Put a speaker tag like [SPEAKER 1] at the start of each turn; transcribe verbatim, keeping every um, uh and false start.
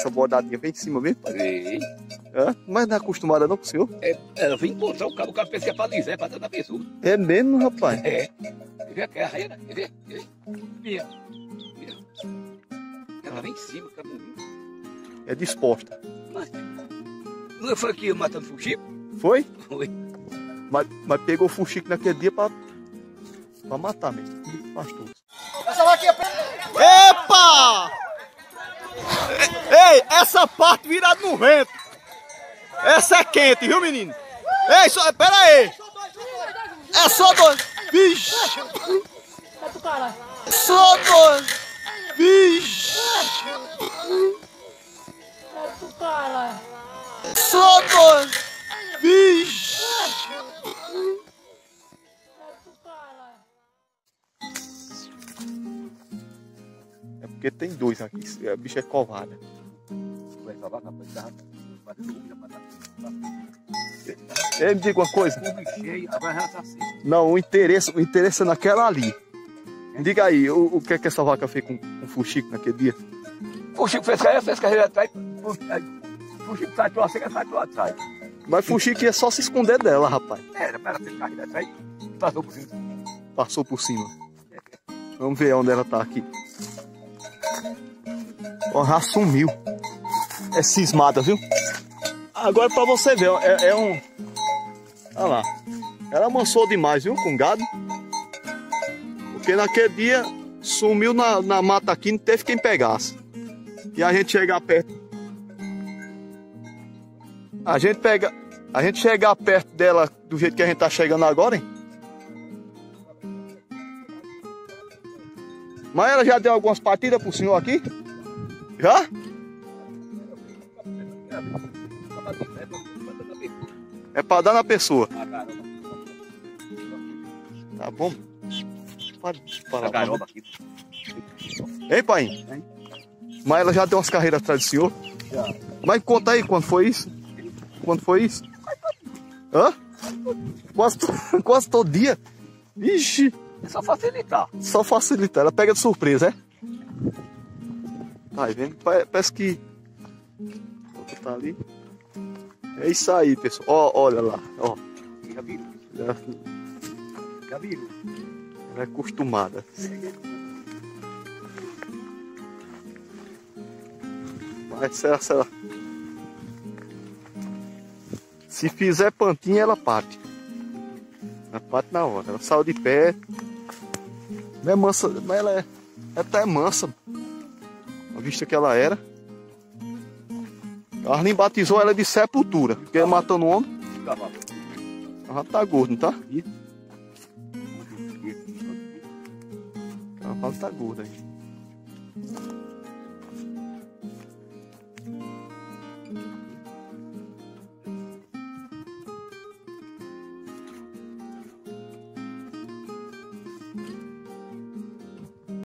[SPEAKER 1] essa bordadinha vem em cima mesmo?
[SPEAKER 2] Vem.
[SPEAKER 1] É? Mas não é acostumada não com o senhor?
[SPEAKER 2] É, ela vem encontrar o cabo, o cabo pensa que é pra lisar, é pra dar na pessoa.
[SPEAKER 1] É mesmo, rapaz?
[SPEAKER 2] É. Quer ver aqui a raia? Quer ver? Quer ver? Minha. Minha. Ela vem em cima, caminho.
[SPEAKER 1] É disposta.
[SPEAKER 2] Mas, não foi aqui matando fuxico?
[SPEAKER 1] Foi?
[SPEAKER 2] Foi.
[SPEAKER 1] Mas, mas pegou o fuxico naquele dia pra, pra matar mesmo. Pastor. Epa! Ei, essa parte virada no vento. Essa é quente, viu, menino? Ei, só, pera aí. É só dois. Vixe. Só dois. Vixe. Só dois. Vixe. É porque tem dois aqui. A bicha é covarde. Ei, me diga uma coisa. Não, o interesse, o interesse é naquela ali. Me diga aí, o, o que é que essa vaca fez com, com o fuxico naquele dia?
[SPEAKER 2] Fuxico fez carreira, fez carreira atrás. Fuxico sai pra seca, sai pra atrás.
[SPEAKER 1] Mas fuxico ia só se esconder dela, rapaz.
[SPEAKER 2] Era, ela fez carreira atrás. Passou por cima.
[SPEAKER 1] Passou por cima. Vamos ver onde ela tá aqui. Ó, já sumiu. É cismada, viu? Agora pra você ver, ó, é, é um... Olha lá. Ela amansou demais, viu? Com gado. Porque naquele dia sumiu na, na mata aqui, não teve quem pegasse. E a gente chegar perto. A gente pega. A gente chegar perto dela do jeito que a gente tá chegando agora, hein? Mas ela já deu algumas partidas pro senhor aqui? Já? É pra dar na pessoa. Tá bom? Para, para, para. Ei, pai. Mas ela já deu umas carreiras atrás do senhor? Já. Mas conta aí, quando foi isso? Quando foi isso? Hã? Quase, quase todo dia? Ixi.
[SPEAKER 2] É só facilitar.
[SPEAKER 1] Só facilitar. Ela pega de surpresa, é? Tá vendo? Parece que... Tá ali. É isso aí, pessoal. Ó, olha lá. Ó.
[SPEAKER 2] Gabiru.
[SPEAKER 1] Ela,
[SPEAKER 2] Gabiru.
[SPEAKER 1] ela é acostumada. Mas se ela, se ela... Se fizer pantinha, ela parte. Ela parte na hora. Ela saiu de pé. Não é mansa, mas ela é... Ela até é mansa. A vista que ela era. A Arlim batizou ela de sepultura. Porque ela matando o homem. Ela já tá gordo, não tá? O cavalo tá gordo aí.